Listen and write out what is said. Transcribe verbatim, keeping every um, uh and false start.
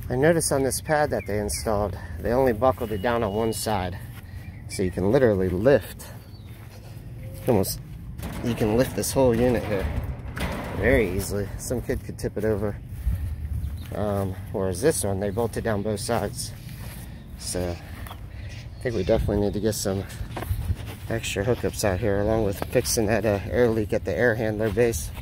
I noticed on this pad that they installed, they only buckled it down on one side. So you can literally lift, almost, you can lift this whole unit here very easily. Some kid could tip it over. Um, whereas this one, they bolted down both sides. So I think we definitely need to get some extra hookups out here, along with fixing that uh, air leak at the air handler base.